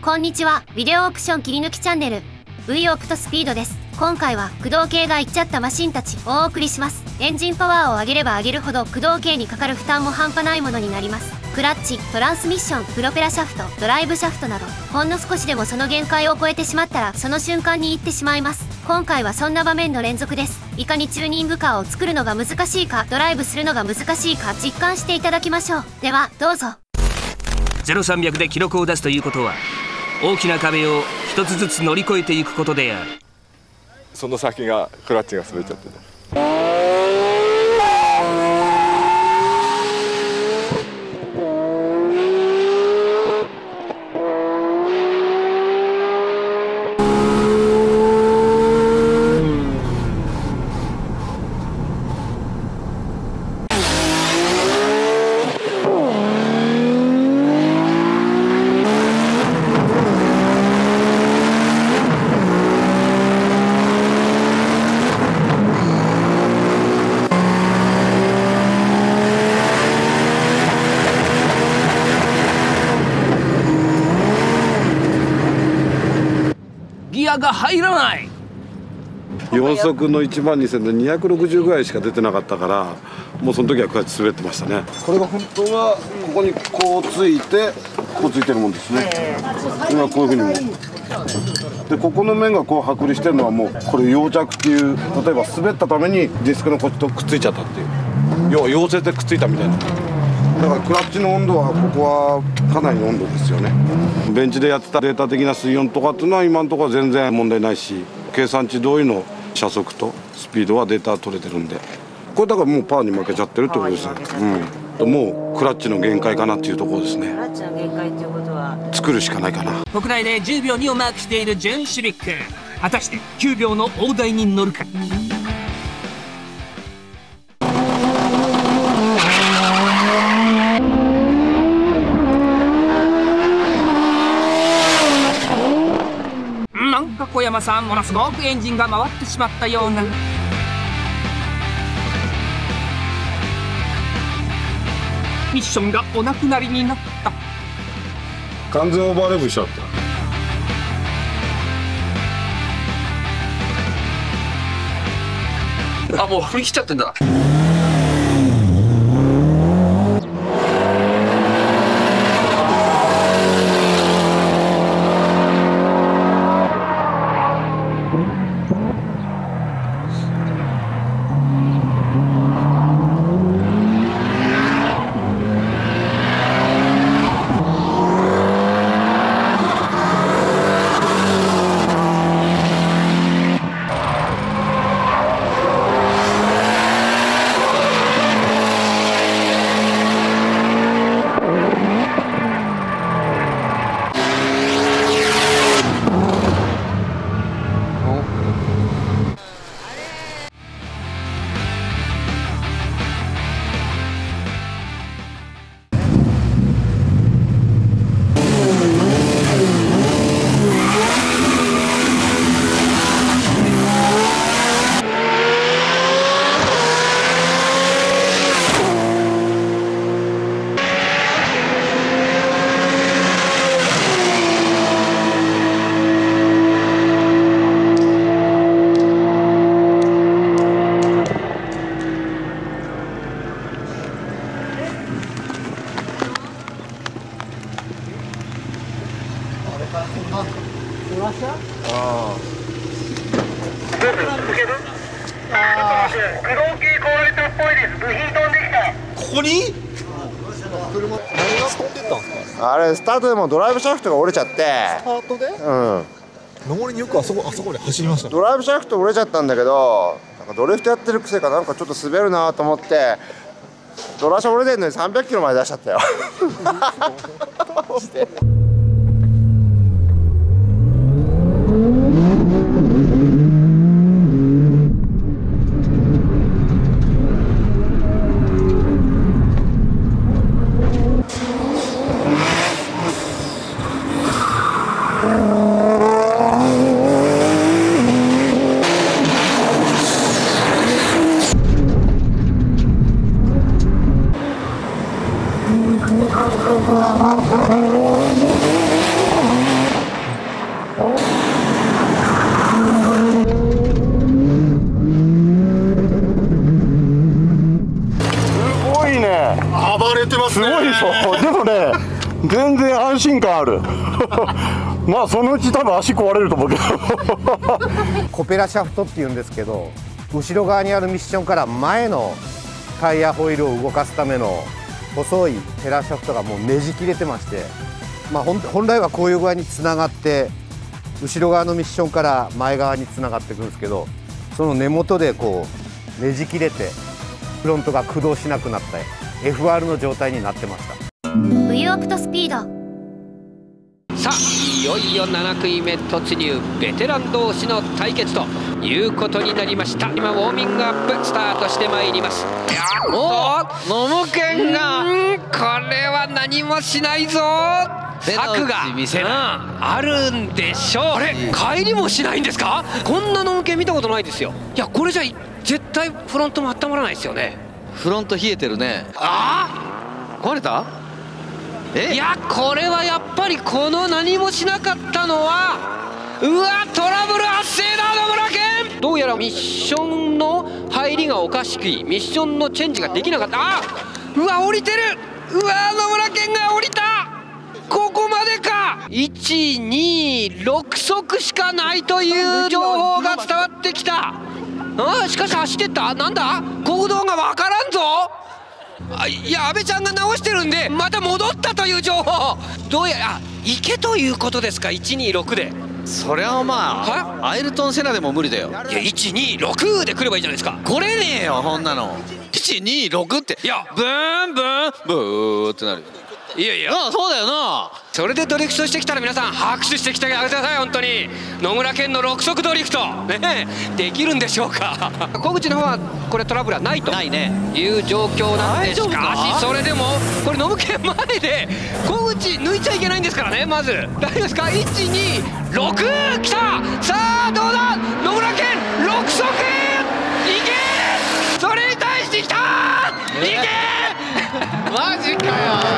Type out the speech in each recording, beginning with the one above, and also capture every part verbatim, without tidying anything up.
こんにちは、ビデオオプション切り抜きチャンネル V オプトスピードです。今回は駆動系がいっちゃったマシンたちをお送りします。エンジンパワーを上げれば上げるほど駆動系にかかる負担も半端ないものになります。クラッチ、トランスミッション、プロペラシャフト、ドライブシャフトなど、ほんの少しでもその限界を超えてしまったらその瞬間に行ってしまいます。今回はそんな場面の連続です。いかにチューニングカーを作るのが難しいか、ドライブするのが難しいか実感していただきましょう。ではどうぞ。 ゼロさんびゃくで記録を出すということは、大きな壁を一つずつ乗り越えていくことである。 その先がクラッチが滑っちゃってね。 ギアが入らない。 よん速のいちまんにせんでにひゃくろくじゅうぐらいしか出てなかったから、もうその時はクラッチ滑ってましたね。これが本当はここにこうついてこうついてるもんですね。今こういうふうにもで、ここの面がこう剥離してるのはもうこれ溶着っていう、例えば滑ったためにディスクのこっちとくっついちゃったっていう、要は溶接でくっついたみたいな。だからクラッチの温度はここはかなりの温度ですよね。ベンチでやってたデータ的な水温とかっていうのは今のところは全然問題ないし、計算値通りの車速とスピードはデータ取れてるんで、これだからもうパワーに負けちゃってるってことですよ。うん、もうクラッチの限界かなっていうところですね。 クラッチの限界っていうことは作るしかないかな。 国内でじゅうびょうにをマークしている準シビック、果たしてきゅうびょうの大台に乗るか。なんか小山さん、ものすごくエンジンが回ってしまったような。ミッションがお亡くなりになった。 完全オーバーレブしちゃった。 あ、もう振り切っちゃってんだ。 ここに車、何が飛んでったんですか？ あれスタートでもドライブシャフトが折れちゃって、 スタートでうん上りによくあそこあそこで走りました。 ドライブシャフト折れちゃったんだけど、なんかドリフトやってる癖かなんかちょっと滑るなと思って、ドラシャ折れてんのにさんびゃっキロまで出しちゃったよ。 Oh, 感あるまあそのうち多分足壊れると思うけどコペラシャフトっていうんですけど、後ろ側にあるミッションから前のタイヤホイールを動かすための細いペラシャフトがもうねじ切れてまして、まあ、本来はこういう具合につながって後ろ側のミッションから前側につながっていくんですけど、その根元でこうねじ切れてフロントが駆動しなくなった エフアール の状態になってました。 V オプトスピード。 さあいよいよなな組目突入、ベテラン同士の対決ということになりました。今ウォーミングアップスタートしてまいります。おっとノムケンがこれは何もしないぞ。策が、うん、あるんでしょう。あれ帰りもしないんですか。こんなノムケン見たことないですよ。いやこれじゃ絶対フロントも温まらないですよね。 フロント冷えてるね。 ああ壊れた。えいやこれはやっぱりこの何もしなかったのはうわトラブル発生だ野村健。どうやらミッションの入りがおかしくミッションのチェンジができなかった。あうわ降りてる。うわ野村健が降りた。ここまでか。いちにろく速しかないという情報が伝わってきた。あしかし走ってった。なんだ行動がわからんぞ。あいや阿部ちゃんが直してるんでまた戻ったという情報。どうやら行けということですか。いちにろくで。 そりゃまあアイルトン・セナでも無理だよ。 いやいちにろくで来ればいいじゃないですか。 来れねえよこんなの。いちにろくっていやブーンブーンブーってなる。 いやいやああそうだよな。 それでドリフトしてきたら皆さん拍手してきてあげてください。本当に野村健のろく速ドリフトねできるんでしょうか。小口の方はこれトラブルはないとないねいう状況なんで、しかしそれでもこれ野村健前で小口抜いちゃいけないんですからね。まず大丈夫ですか。いちにろくきた。さあどうだ野村健ろく速いけ。それに対してきたいけマジかよ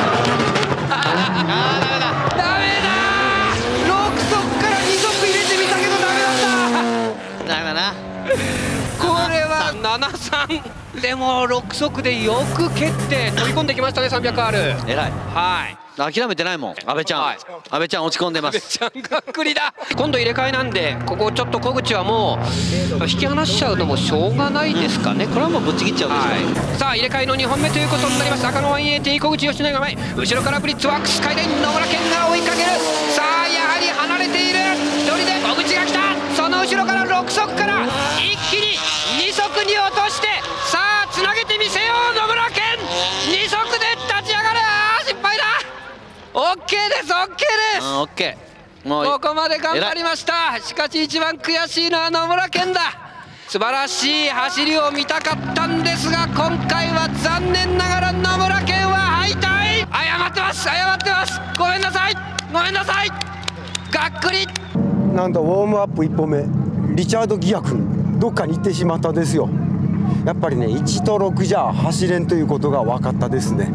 あーダメだダメだ。ろく速からに速入れてみたけどダメだった。 ダメだなこれはななさんでもろく速でよく蹴って飛び込んできましたね。 さんびゃくアールえらい。 はい諦めてないもん阿部ちゃん、はい、阿部ちゃん落ち込んでます。 阿部ちゃんがっくりだ。今度入れ替えなんでここちょっと小口はもう引き離しちゃうのもしょうがないですかね、うん、 これはもうぶっちぎっちゃうでしょ、 はい、さあ入れ替えのにほんめということになります。赤の ワンエイティー 小口吉永が前、後ろからブリッツワックススカイライン野村健が追いかける。さあやはり離れている。一人で小口が来た。その後ろからろく速から一気にに速に落として、さあつなげてみせよう野村健。に速で立ち上がる。あー失敗だ。オッケーですオッケーです、 うん、オッケー。もうここまで頑張りました。しかし一番悔しいのは野村健だ。素晴らしい走りを見たかったんですが今回は残念ながら野村健は敗退。謝ってます謝ってます。ごめんなさいごめんなさいがっくり。 なんとウォームアップいっぽんめリチャード・ギア君どっかに行ってしまったですよ。やっぱりねいちとろくじゃ走れんということが分かったですね。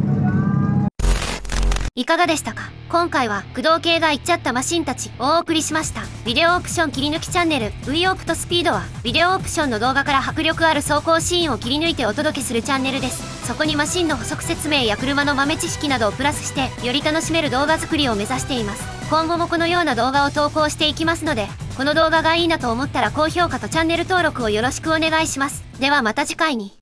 いかがでしたか。今回は駆動系がいっちゃったマシンたちをお送りしました。ビデオオプション切り抜きチャンネル V オプトスピードはビデオオプションの動画から迫力ある走行シーンを切り抜いてお届けするチャンネルです。そこにマシンの補足説明や車の豆知識などをプラスしてより楽しめる動画作りを目指しています。今後もこのような動画を投稿していきますので、この動画がいいなと思ったら高評価とチャンネル登録をよろしくお願いします。ではまた次回に。